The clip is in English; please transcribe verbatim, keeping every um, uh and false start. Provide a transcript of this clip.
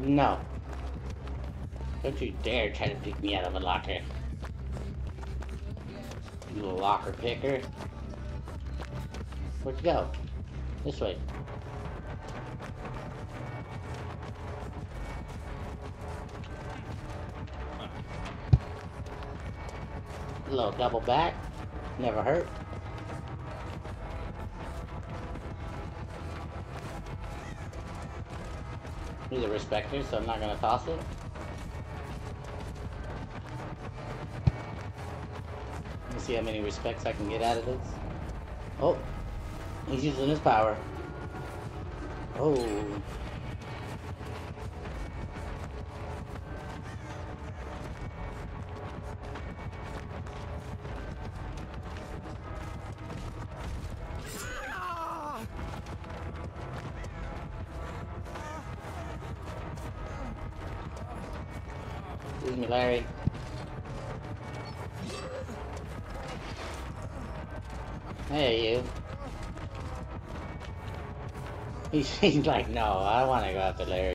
No. Don't you dare try to pick me out of a locker. You little locker picker. Where'd you go? This way. A little double back. Never hurt. He's a respecter, so I'm not gonna toss it. Let me see how many respects I can get out of this. Oh, he's using his power. Oh. Excuse me, Larry. Hey, you. He's, he's like, no, I want to go after Larry.